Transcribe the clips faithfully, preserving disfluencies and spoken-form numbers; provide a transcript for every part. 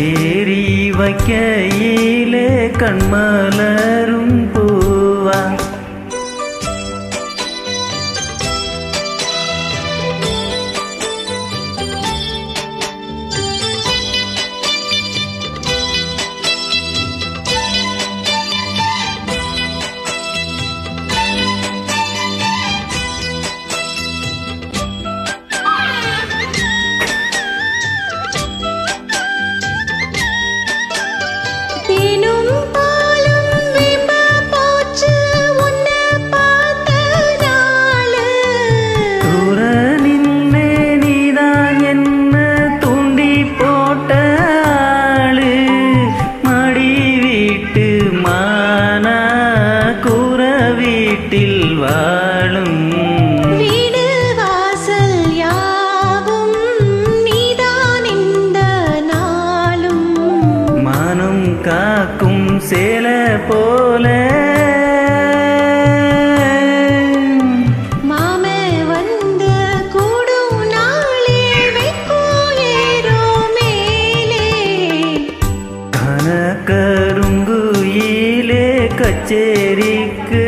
கச்சேரி வைக்கையிலே கண்மலரும் பூவா வாழும் வீடு வாசல் யாவும் நீதான் இந்த நாளும் மானம் காக்கும் சேல போல மாமே வந்து கூடும் நாளே வைக்கும் ஏறோ மேலே கனகருங்குயிலே கச்சேரிக்கு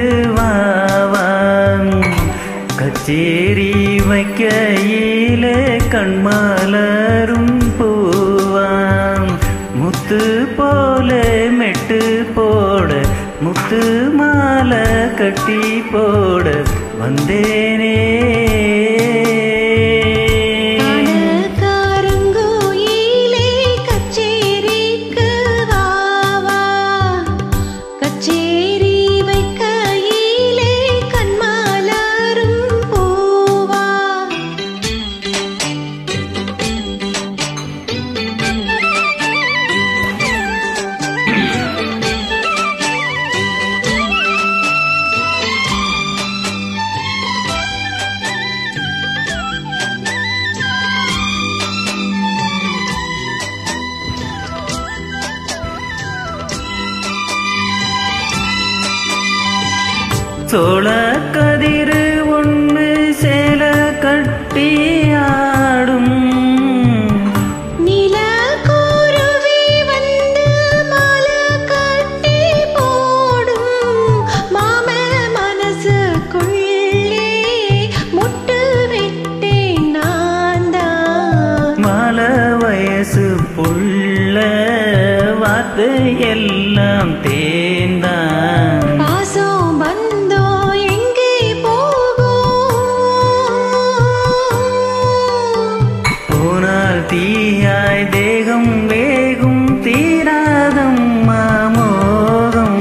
கச்சேரி வைக்கையிலே கண்மலரும் பூவாம் முத்து போல மெட்டு போட முத்து மாலை கட்டி போட வந்தேனே சோழ கதிரு ஒன்று சேல கட்டி ஆடும் நில கூருவி வந்து மாலை கட்டி போடும் மாம மனசுக்குள்ளே முட்டு விட்டேன் நான் தான் மாலை வயசு புள்ள வார்த்தை எல்லாம் தேர்ந்தான் பாசம் பந்தோ எங்கே போகும் போனால் தீயாய் தேகம் வேகும் தீராதம்மா மோகம்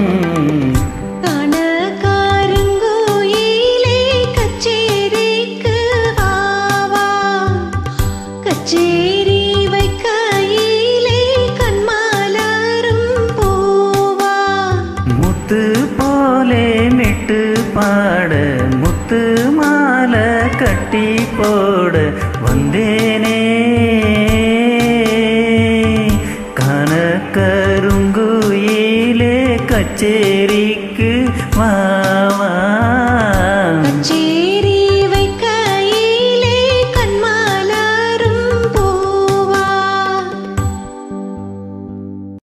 கனகருங்குயிலே கச்சேரிக்கு வாவா கச்சேரி வைக்கையிலே கண்மலரும் பூவா முத்து போலே மெட்டு பாட முத்து மாலை கட்டி போட வந்தேனே கனகருங்குயிலே கச்சேரிக்கு வா